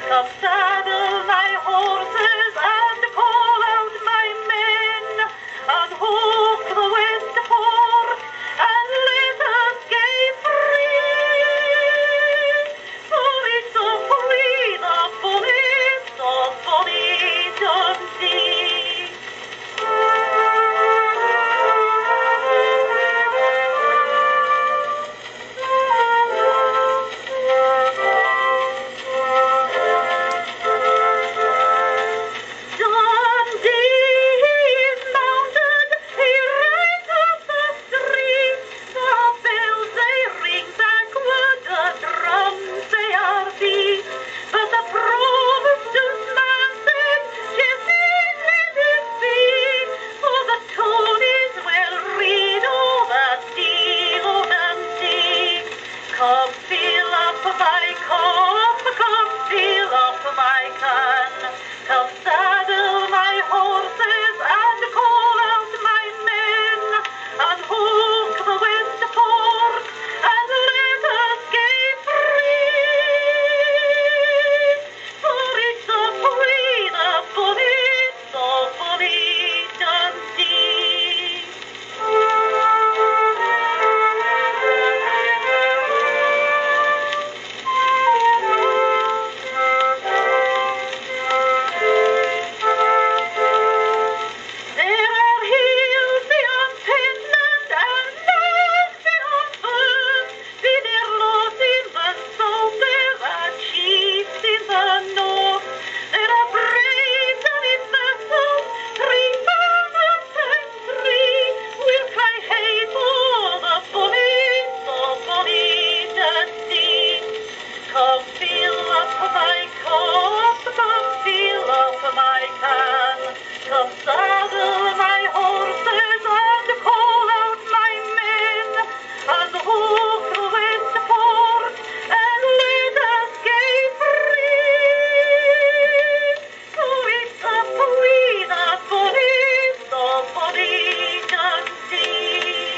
Come saddle my horses and call out my men, and hook the wind fork, and let us gain free. For it's so free, the bullets of bonny Dundee. Come fill up my cup, come fill up my can. Come saddle my horses and call out my men, and hook the wind fork, and let us gain free. For it's so free, the bullets so bonny Dundee. Come fill up my cup, come fill up my can. Come saddle my horses and call out my men, and hook the wind fork, and let us gain free. For it's a free, the bullets of bonny Dundee.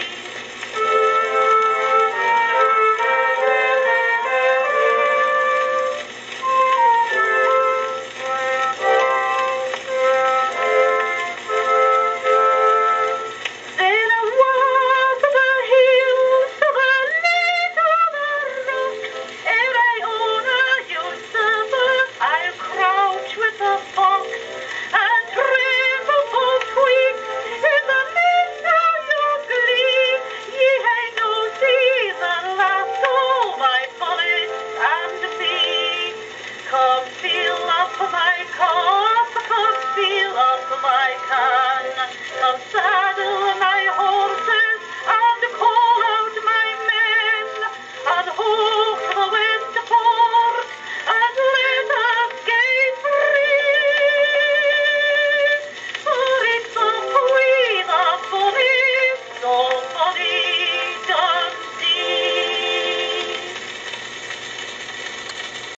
Come fill up my cup, come fill up my can. Come